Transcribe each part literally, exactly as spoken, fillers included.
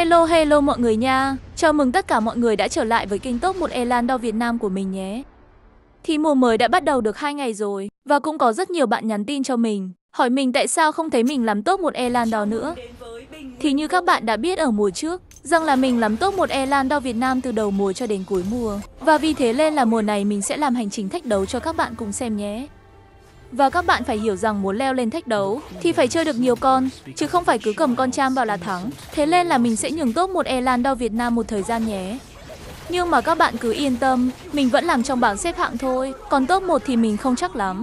Hello hello mọi người nha. Chào mừng tất cả mọi người đã trở lại với kênh Top một Elandor Việt Nam của mình nhé. Thì mùa mới đã bắt đầu được hai ngày rồi và cũng có rất nhiều bạn nhắn tin cho mình, hỏi mình tại sao không thấy mình làm Top một Elandor nữa. Thì như các bạn đã biết ở mùa trước, rằng là mình làm Top một Elandor Việt Nam từ đầu mùa cho đến cuối mùa. Và vì thế nên là mùa này mình sẽ làm hành trình thách đấu cho các bạn cùng xem nhé. Và các bạn phải hiểu rằng muốn leo lên thách đấu thì phải chơi được nhiều con, chứ không phải cứ cầm con Cham vào là thắng. Thế nên là mình sẽ nhường Top một Elandor Việt Nam một thời gian nhé. Nhưng mà các bạn cứ yên tâm, mình vẫn làm trong bảng xếp hạng thôi, còn top một thì mình không chắc lắm.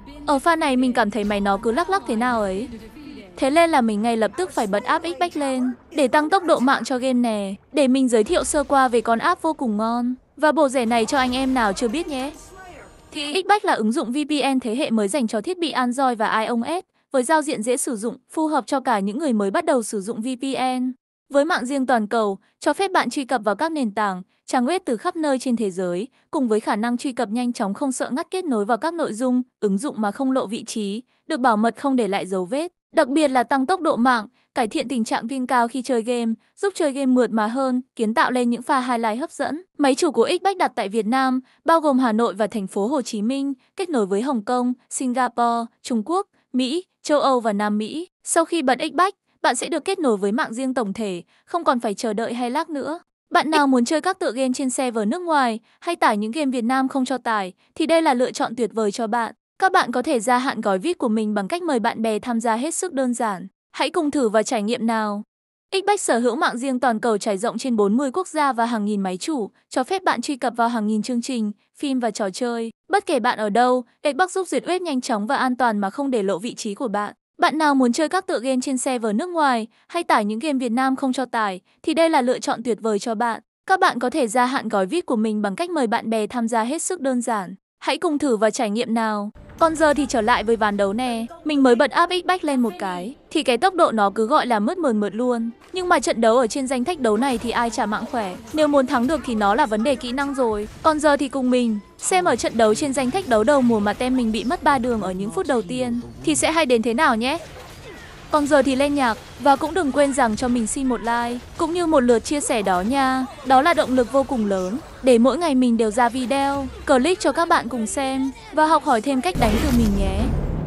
Ở pha này mình cảm thấy máy nó cứ lắc lắc thế nào ấy. Thế nên là mình ngay lập tức phải bật app X-Back lên để tăng tốc độ mạng cho game nè. Để mình giới thiệu sơ qua về con app vô cùng ngon và bổ rẻ này cho anh em nào chưa biết nhé. Thì X-Back là ứng dụng vê pê en thế hệ mới dành cho thiết bị Android và iOS, với giao diện dễ sử dụng, phù hợp cho cả những người mới bắt đầu sử dụng vê pê en. Với mạng riêng toàn cầu, cho phép bạn truy cập vào các nền tảng, trang web từ khắp nơi trên thế giới, cùng với khả năng truy cập nhanh chóng không sợ ngắt kết nối vào các nội dung, ứng dụng mà không lộ vị trí, được bảo mật không để lại dấu vết. Đặc biệt là tăng tốc độ mạng, cải thiện tình trạng ping cao khi chơi game, giúp chơi game mượt mà hơn, kiến tạo lên những pha highlight hấp dẫn. Máy chủ của X-Back đặt tại Việt Nam, bao gồm Hà Nội và thành phố Hồ Chí Minh, kết nối với Hồng Kông, Singapore, Trung Quốc, Mỹ, châu Âu và Nam Mỹ. Sau khi bật X-Back, bạn sẽ được kết nối với mạng riêng tổng thể, không còn phải chờ đợi hay lag nữa. Bạn nào muốn chơi các tựa game trên server nước ngoài hay tải những game Việt Nam không cho tải thì đây là lựa chọn tuyệt vời cho bạn. Các bạn có thể gia hạn gói vê i pê của mình bằng cách mời bạn bè tham gia hết sức đơn giản. Hãy cùng thử và trải nghiệm nào. X-Back sở hữu mạng riêng toàn cầu trải rộng trên bốn mươi quốc gia và hàng nghìn máy chủ, cho phép bạn truy cập vào hàng nghìn chương trình, phim và trò chơi. Bất kể bạn ở đâu, X-Back giúp duyệt web nhanh chóng và an toàn mà không để lộ vị trí của bạn. Bạn nào muốn chơi các tựa game trên server nước ngoài hay tải những game Việt Nam không cho tải thì đây là lựa chọn tuyệt vời cho bạn. Các bạn có thể gia hạn gói vê i pê của mình bằng cách mời bạn bè tham gia hết sức đơn giản. Hãy cùng thử và trải nghiệm nào. Còn giờ thì trở lại với ván đấu nè. Mình mới bật app X-Back lên một cái thì cái tốc độ nó cứ gọi là mướt mượt mượt luôn. Nhưng mà trận đấu ở trên danh thách đấu này thì ai chả mạng khỏe. Nếu muốn thắng được thì nó là vấn đề kỹ năng rồi. Còn giờ thì cùng mình xem ở trận đấu trên danh thách đấu đầu mùa mà tem mình bị mất ba đường ở những phút đầu tiên thì sẽ hay đến thế nào nhé. Còn giờ thì lên nhạc và cũng đừng quên rằng cho mình xin một like cũng như một lượt chia sẻ đó nha. Đó là động lực vô cùng lớn để mỗi ngày mình đều ra video, clip cho các bạn cùng xem và học hỏi thêm cách đánh từ mình nhé.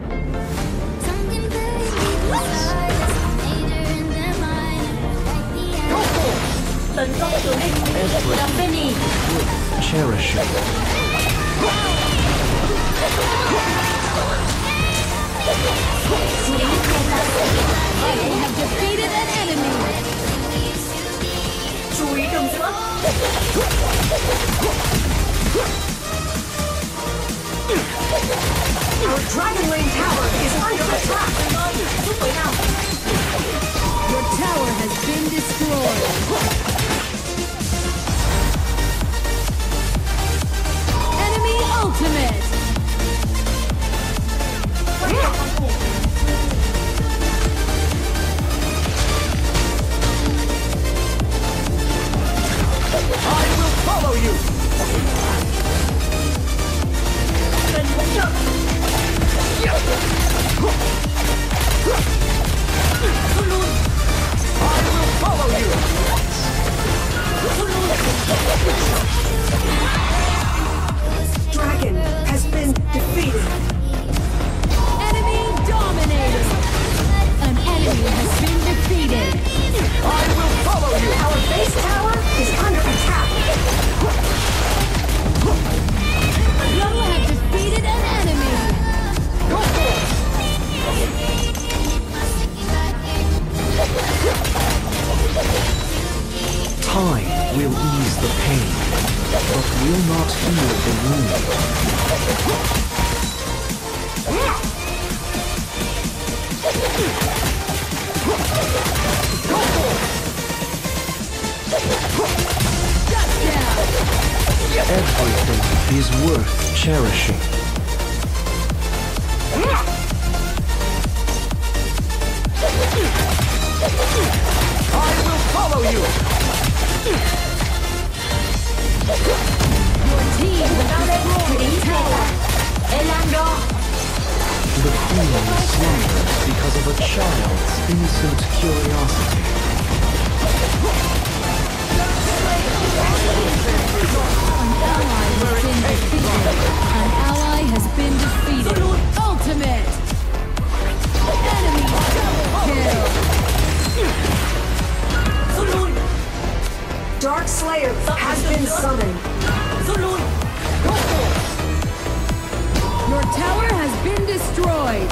Tấn công tướng địch, Penny. Cherish. Have defeated an enemy. Chú ý đường giữa. Our Dragon Lane tower is under attack. Giúp với nào. Your tower has been destroyed. Enemy ultimate. I will follow you. Cần hỗ trợ. Rút lui. I will follow you. Rút lui. Dragon has been defeated. Enemy dominated. An enemy has been defeated. I will follow you. Our base tower is under attack. You have defeated an enemy. Go for it. Time will ease the pain, but will not heal the wound. Go for it. Everything is worth cherishing. I will follow you. Your team will destroy the tower. Elandor. The queen slumbers because of a child's innocent curiosity. Your tower has been destroyed.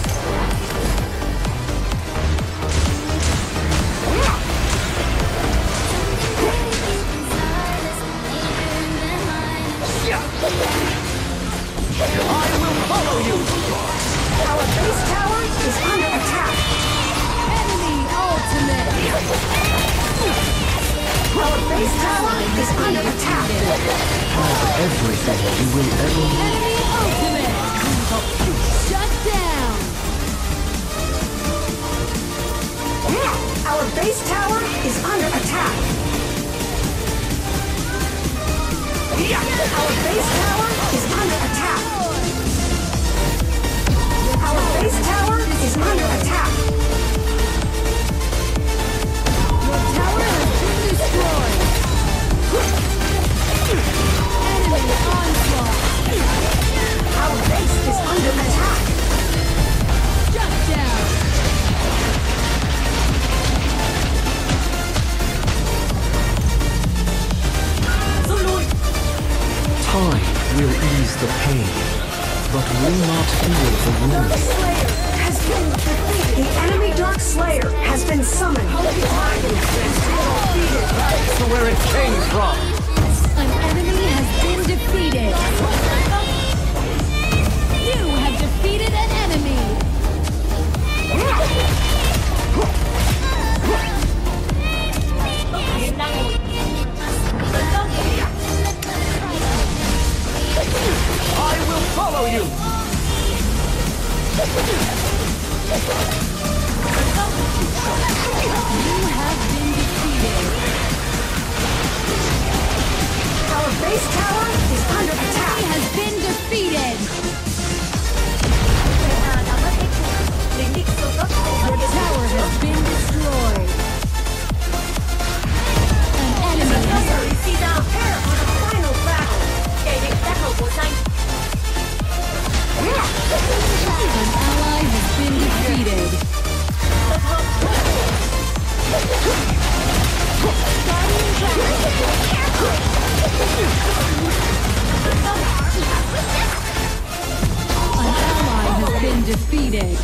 I will follow you! Our base tower is under attack. Enemy ultimate. Our base tower is under attack. Have everything you will ever need. Enemy ultimate. Shut down. Our base tower is under attack. Our base tower is under attack. Our base tower is under attack. Your tower has been destroyed. Enemy onslaught. Our base is under attack. Shut down. Time will ease the pain, but will not heal the Dark wound. Slayer has been defeated. The enemy Dark Slayer has been summoned. Back to where it came from! An enemy has been defeated. You have defeated an enemy. I will follow you! You have been defeated. Our base tower is under Enemy attack. has been defeated. Your tower has been destroyed. An enemy has Prepare for the final battle. An ally has been defeated. An ally has been defeated.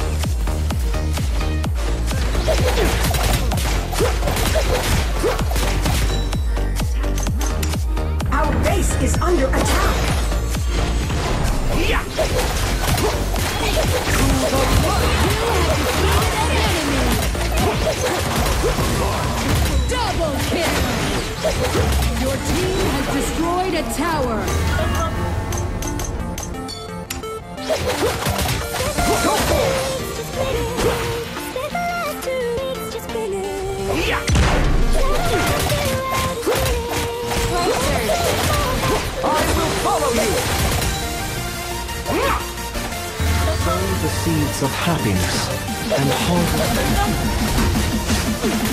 Our base is under attack. Double kill! Your team has destroyed a tower. I will follow you! Sow the seeds of happiness and harvest.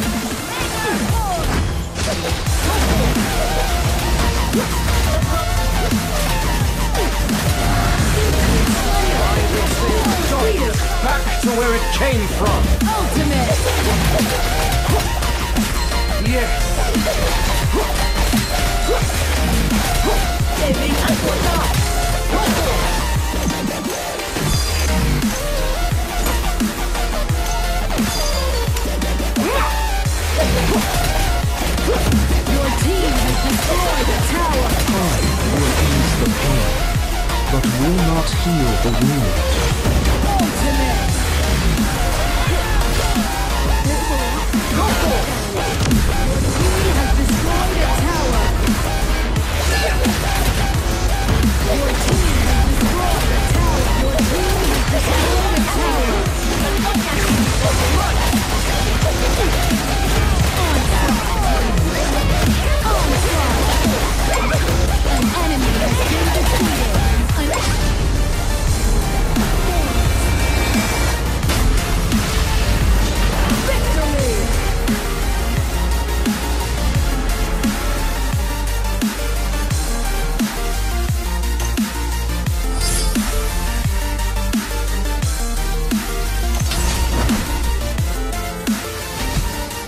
Back to where it came from! Ultimate! Yes! Your team has destroyed a tower. Time will ease the pain, but will not heal the wound. Ultimate! Your team has destroyed a tower. Your team has destroyed a tower. Your team has destroyed a tower. An enemy has been defeated. Victory!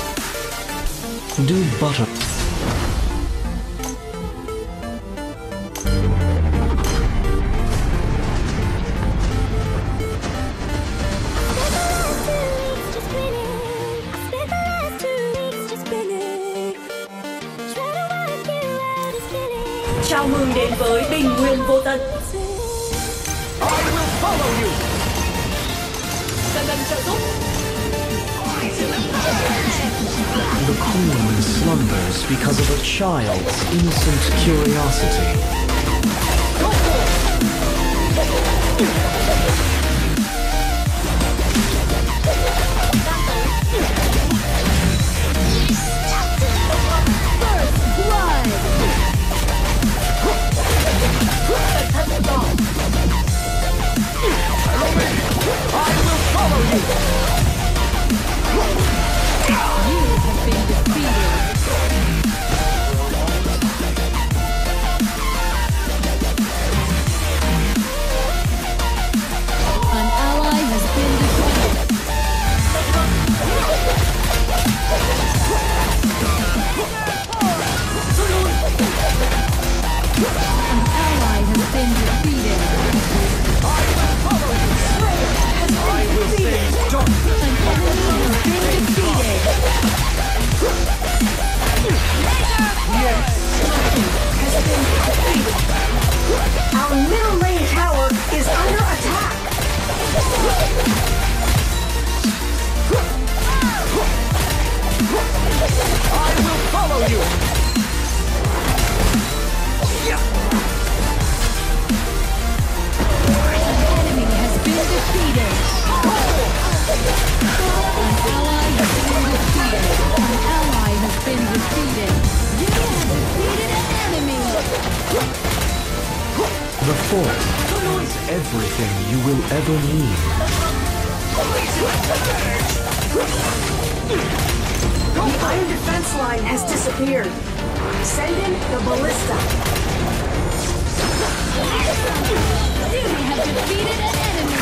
Do butter. hướng đến với bình nguyên vô tận. I will follow you. Cần cần trợ giúp. The queen slumbers because of a child's innocent curiosity. Our middle lane tower is under attack. I will follow you. Enemy has been defeated. An ally has been defeated. An ally has been defeated. You have defeated an enemy. The fort is everything you will ever need. The iron defense line has disappeared. Send in the ballista. You have defeated an enemy.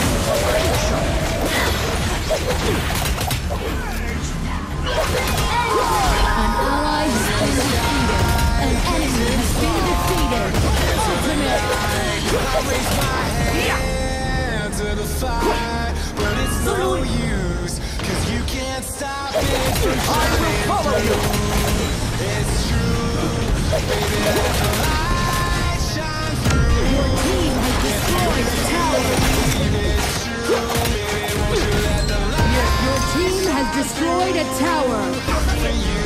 An ally has been defeated. An enemy has been defeated. Ultimate. I raise my hand to the fire, but it's no use, cause you can't stop it from shining through. It's true, baby, let the light shine through. Your team has destroyed a tower. It's true, baby, won't you let the light Your team has destroyed a tower. for you,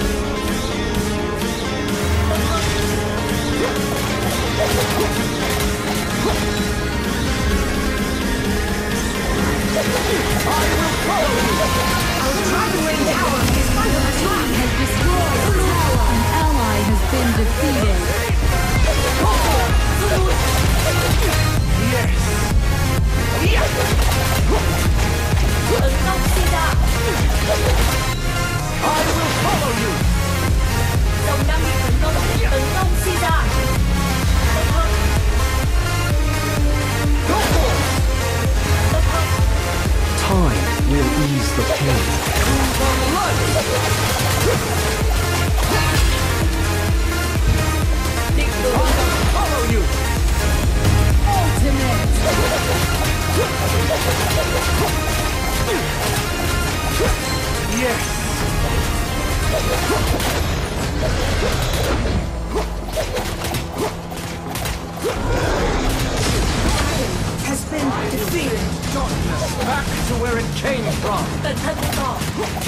Our dragon lane tower is under attack. Has destroyed a tower. An ally has been defeated. Tấn công Caesar. I will follow you. Rồng đang bị tấn công. Tấn công Caesar. Time will ease the pain. Follow you. Ultimate. Yes. Has been defeated. Darkness back to where it came from. Cẩn thận một cỏ.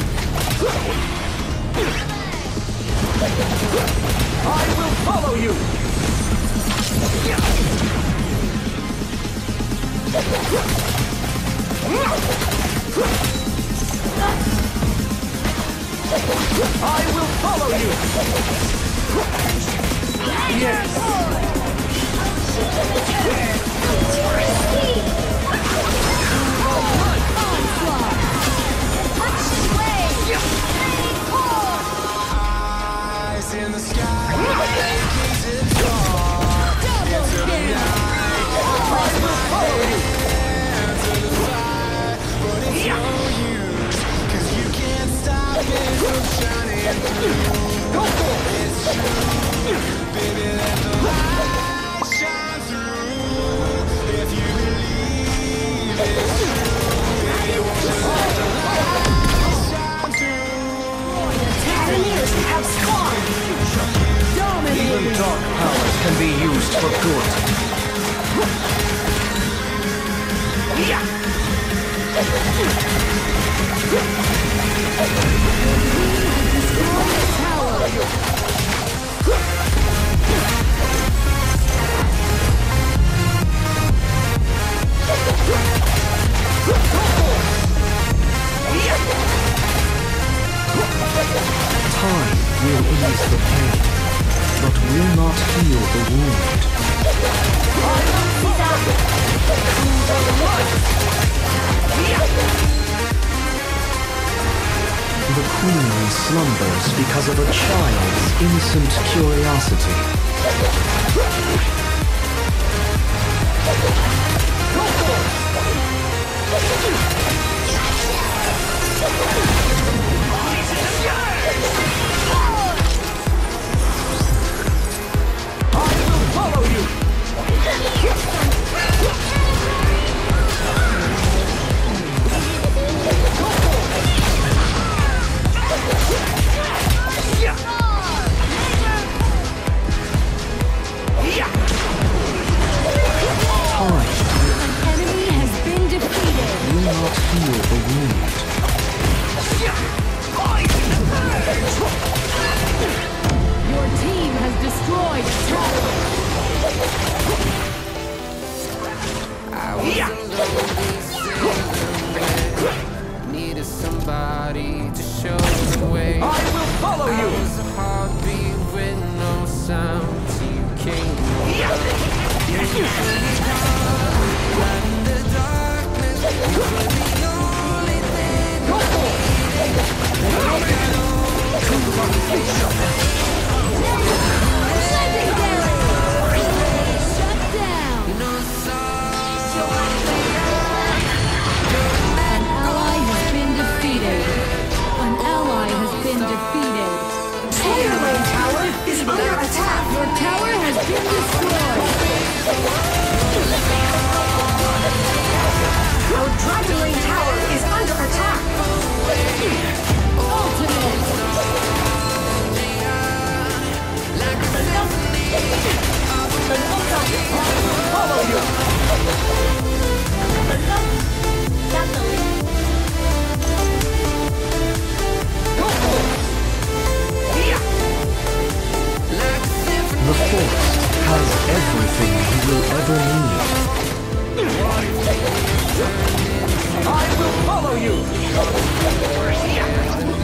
I will follow you. I will follow you. Yes. eyes in the sky, gaze far into the night. I will follow you. Hands to the fire, but it's no use, cause you can't stop it from shining through. It's true, baby, let the light The queen slumbers because of a child's innocent curiosity. Follow you! Time Enemy has been defeated. will not heal the wound. Your team has destroyed a tower. Needed somebody to show the way. I will follow I you! was a heartbeat with no sound till you came. In the darkness, you were the only thing. Legendary! Shut down! An ally has been defeated. An ally has been defeated. Slayer Lane Tower is under attack. Your tower has been destroyed. Our Dragon Lane Tower is under attack. Ultimate! Follow you! The forest has everything you will ever need. I will follow you!